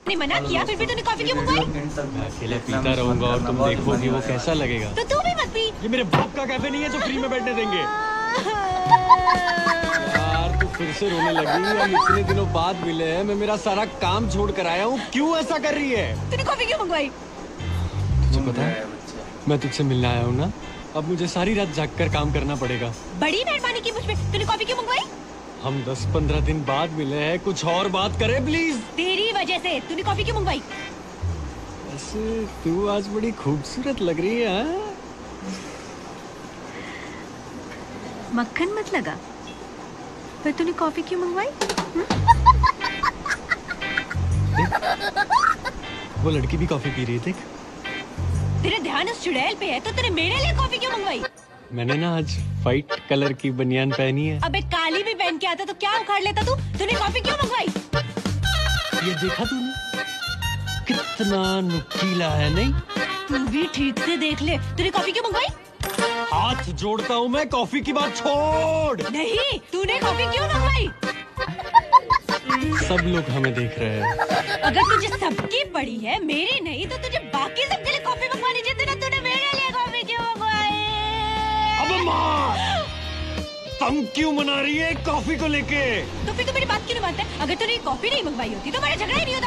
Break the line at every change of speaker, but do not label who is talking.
ने मना किया, फिर भी तूने कॉफी क्यों मंगवाई?
मैं अकेले पीता रहूंगा और तुम देखोगी वो कैसा लगेगा।
तो तू भी मत पी।
ये मेरे बाप का कैफे नहीं है जो फ्री में बैठने देंगे। यार तू फिर से रोने लगी। हम इतने दिनों बाद मिले हैं, मैं मेरा सारा काम छोड़ कर आया हूँ, क्यों ऐसा कर रही है?
तूने कॉफी क्यों मंगवाई?
तुझे पता है मैं तुझसे मिलने आया हूँ ना, अब मुझे सारी रात जाग कर काम करना पड़ेगा।
बड़ी मेहरबानी की मुझ पे। तूने कॉफी क्यों मंगवाई?
हम 10-15 दिन बाद मिले हैं, कुछ और बात करें प्लीज।
तेरी वजह से। तूने कॉफी क्यों मंगवाई?
ऐसे तू आज बड़ी खूबसूरत लग रही है। हाँ?
मक्खन मत लगा। फिर तूने कॉफी क्यों मंगवाई?
वो लड़की भी कॉफी पी रही है, देख।
तेरा ध्यान उस चुड़ैल पे है तो तेरे मेरे लिए कॉफी क्यों मंगवाई?
मैंने ना आज व्हाइट कलर की बनियान पहनी है।
अबे काली भी पहन के आता तो क्या उखाड़ लेता तू? तूने कॉफी क्यों मंगवाई?
ये देखा तूने कितना नुकीला है, नहीं?
तू भी ठीक से देख ले। तूने कॉफी क्यों मंगवाई?
हाथ जोड़ता हूँ मैं, कॉफी की बात छोड़।
नहीं, तूने कॉफी क्यों मंगवाई?
सब लोग हमें देख रहे हैं।
अगर तुझे सबकी पड़ी है, मेरी नहीं, तो तुझे बाकी सबके लिए कॉफी मंगवानी चाहिए ना। तूने मेरे लिए कॉफी क्यों मंगवाई?
अब माँ, तुम क्यों मना रही है कॉफी को लेके?
तो फिर तू मेरी बात क्यों नहीं मानता? अगर तूने कॉफी नहीं मंगवाई होती तो हमारा झगड़ा ही नहीं होता।